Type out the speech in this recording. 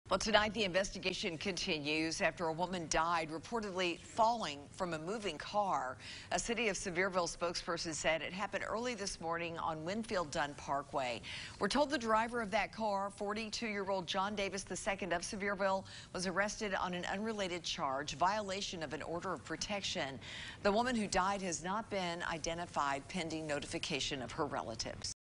Well, tonight the investigation continues after a woman died reportedly falling from a moving car. A City of Sevierville spokesperson said it happened early this morning on Winfield Dunn Parkway. We're told the driver of that car, 42-year-old John Davis II of Sevierville, was arrested on an unrelated charge, violation of an order of protection. The woman who died has not been identified pending notification of her relatives.